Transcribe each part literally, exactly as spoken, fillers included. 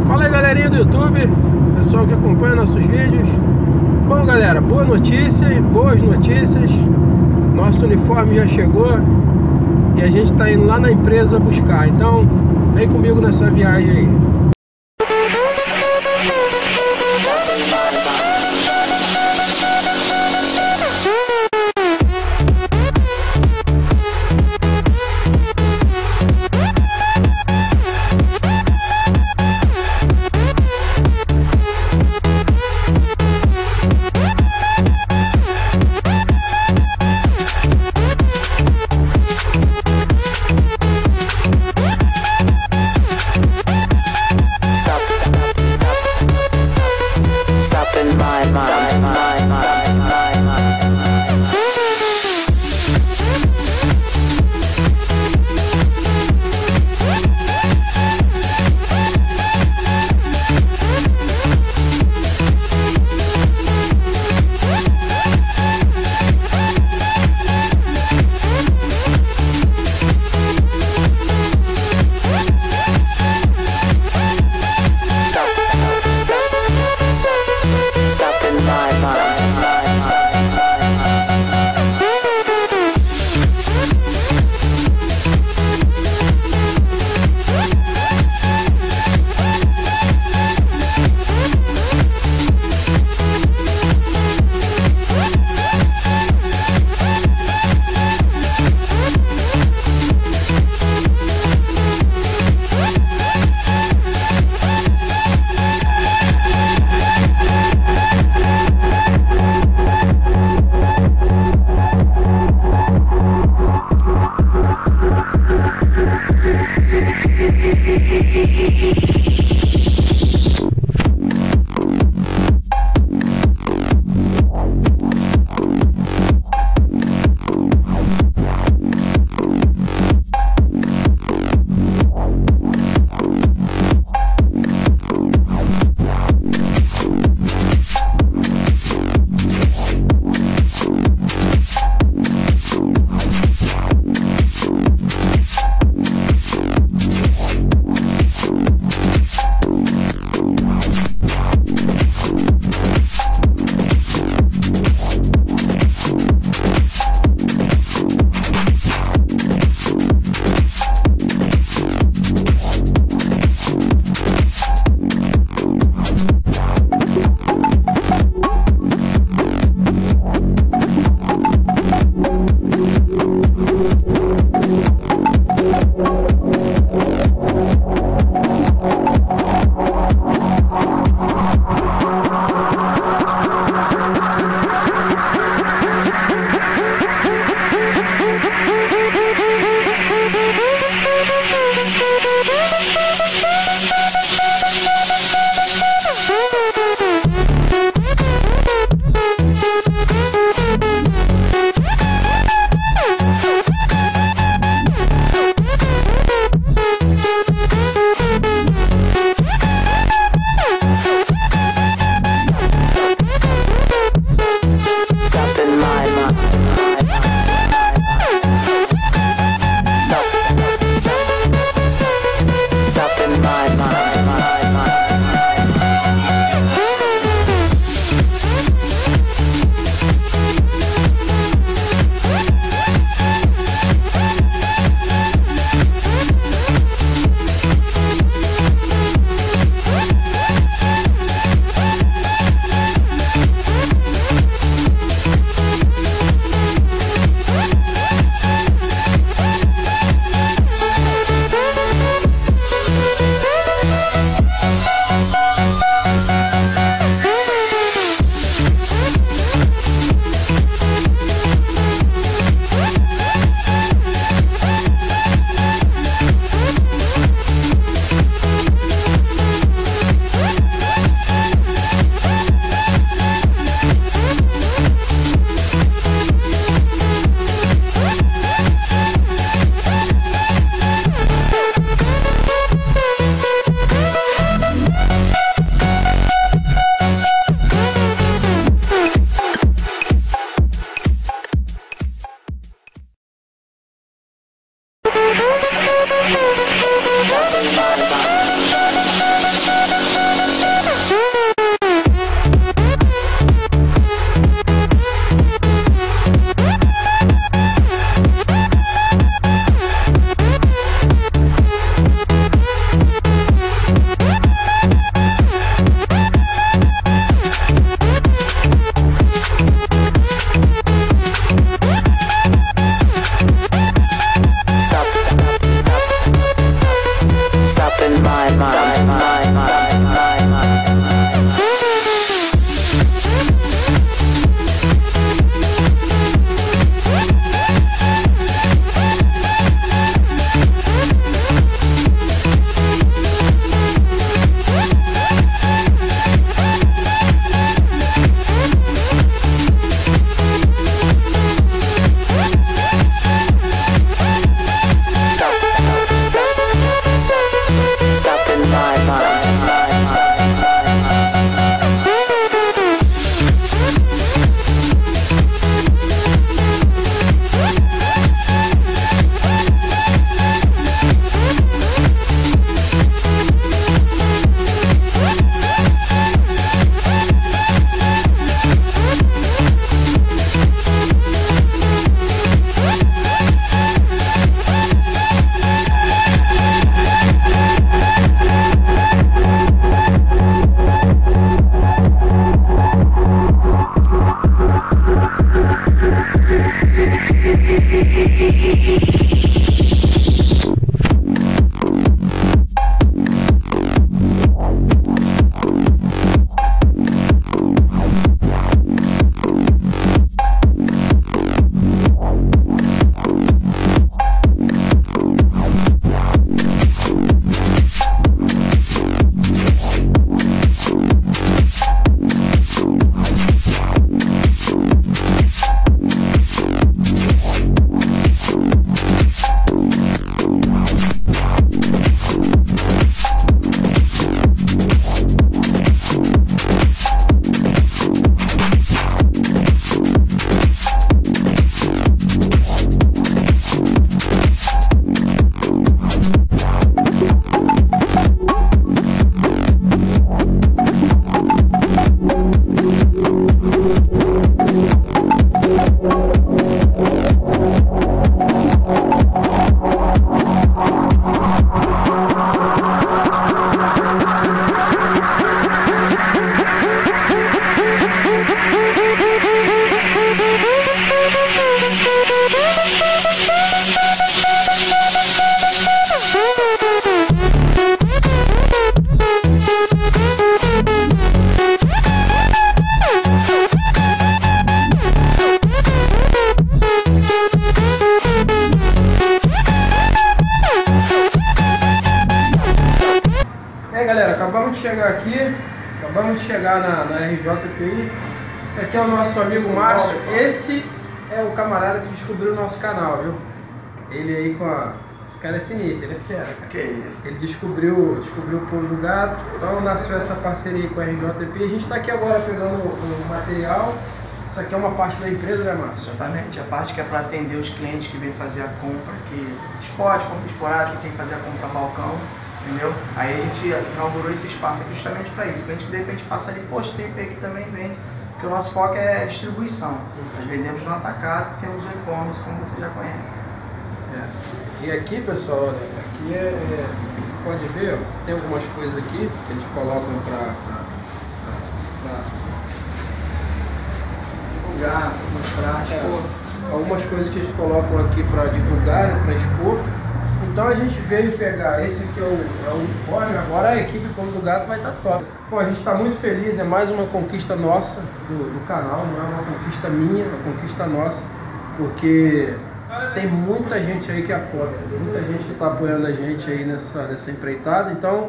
Fala aí, galerinha do YouTube, pessoal que acompanha nossos vídeos. Bom, galera, boa notícia, boas notícias. Nosso uniforme já chegou e a gente tá indo lá na empresa buscar. Então, vem comigo nessa viagem aí. E aí galera, acabamos de chegar aqui, acabamos de chegar na, na R J P I. Esse aqui é o nosso amigo Márcio. Esse é o camarada que descobriu o nosso canal, viu? Ele aí com a... Esse cara é sinistro, ele é fera, cara. Que isso? Ele descobriu, descobriu o Pulo do Gato, então nasceu essa parceria com a R J P. A gente está aqui agora pegando o material. Isso aqui é uma parte da empresa, né, Márcio? Exatamente, a parte que é para atender os clientes que vêm fazer a compra, que esporte, compra esporádica, tem que fazer a compra balcão, entendeu? Aí a gente inaugurou esse espaço aqui justamente para isso. O cliente que de repente passa ali, poxa, tem P aqui também vende, porque o nosso foco é distribuição. Nós vendemos no atacado e temos o e-commerce, como você já conhece. Certo. E aqui, pessoal, olha, aqui é, é, você pode ver, ó, tem algumas coisas aqui que eles colocam para divulgar, mostrar, expor. É, algumas coisas que eles colocam aqui para divulgar, para expor. Então a gente veio pegar, esse aqui é o, é o uniforme, agora a equipe Pulo do Gato vai estar top. Bom, a gente está muito feliz, é mais uma conquista nossa do, do canal, não é uma conquista minha, é uma conquista nossa, porque tem muita gente aí que apoia, tem muita gente que está apoiando a gente aí nessa, nessa empreitada. Então,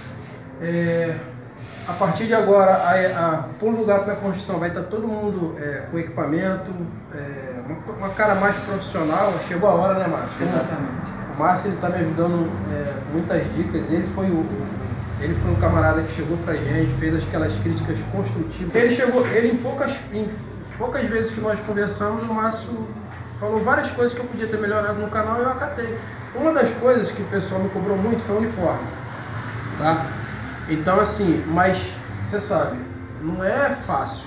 é, a partir de agora, a, a Pulo do Gato na construção vai estar todo mundo é, com equipamento, é, uma, uma cara mais profissional. Chegou a hora, né, Márcio? Exatamente. O Márcio está me ajudando é, muitas dicas. Ele foi o ele foi um camarada que chegou pra gente, fez aquelas críticas construtivas. Ele chegou, ele em poucas, em poucas vezes que nós conversamos, o Márcio falou várias coisas que eu podia ter melhorado no canal e eu acatei. Uma das coisas que o pessoal me cobrou muito foi o uniforme, tá? Então assim, mas você sabe, não é fácil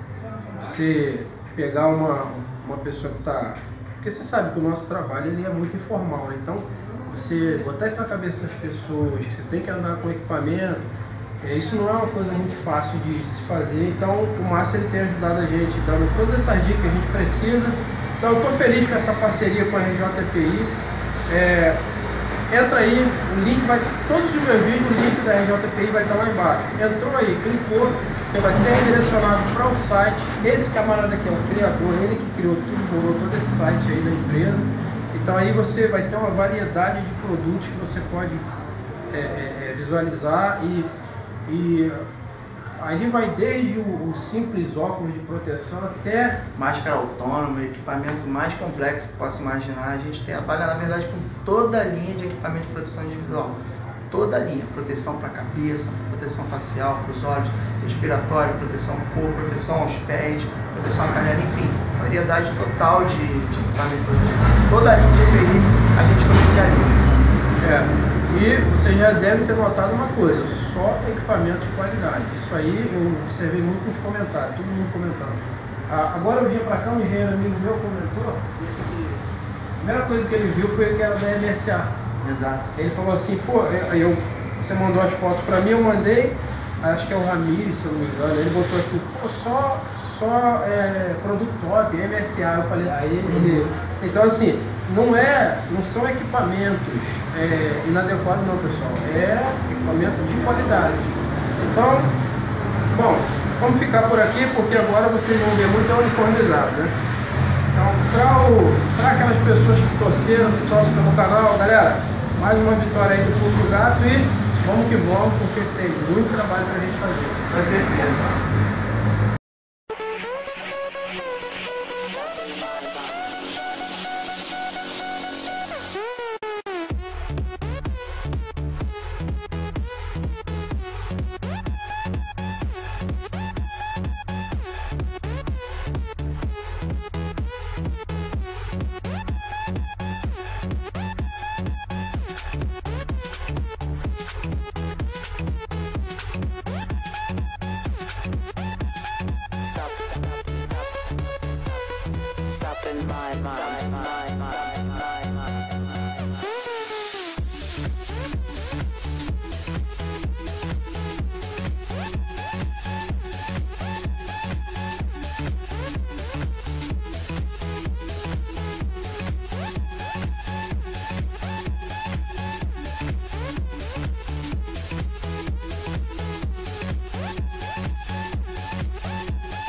você pegar uma, uma pessoa que tá... Porque você sabe que o nosso trabalho ele é muito informal, né? Então você botar isso na cabeça das pessoas, que você tem que andar com equipamento, é, isso não é uma coisa muito fácil de, de se fazer. Então o Márcio ele tem ajudado a gente, dando todas essas dicas que a gente precisa. Então eu estou feliz com essa parceria com a R J P I. É, entra aí, o link vai, todos os meus vídeos, o link da R J P I vai estar lá embaixo. Entrou aí, clicou, você vai ser redirecionado para o site. Esse camarada aqui é o criador, ele que criou tudo, bolou todo esse site aí da empresa. Então aí você vai ter uma variedade de produtos que você pode é, é, visualizar e, e aí vai desde o, o simples óculos de proteção até... Máscara autônoma, equipamento mais complexo que possa imaginar. A gente trabalha, na verdade, com toda a linha de equipamento de proteção individual. Toda a linha. Proteção para a cabeça, proteção facial, para os olhos, respiratório, proteção no corpo, proteção aos pés, proteção à canela, enfim. Variedade total de, de equipamento de proteção. Toda a linha de E P I a gente comercializa. É. E você já deve ter notado uma coisa, só equipamento de qualidade. Isso aí eu observei muito nos comentários, todo mundo comentando. Ah, agora eu vim pra cá, um engenheiro amigo meu comentou, esse... a primeira coisa que ele viu foi que era da M S A. Exato. Ele falou assim, pô, aí eu, você mandou as fotos pra mim, eu mandei, acho que é o Ramires, se eu não me engano, ele botou assim, pô, só, só é, produto top, M S A. Eu falei, aí ele... Então assim, não, é, não são equipamentos é, inadequados não, pessoal, é equipamento de qualidade. Então, bom, vamos ficar por aqui porque agora vocês vão ver muito uniformizado, né? Então, para aquelas pessoas que torceram, que torcem pelo canal, galera, mais uma vitória aí do Pulo do Gato e vamos que vamos, porque tem muito trabalho pra gente fazer. Com certeza. in my mind.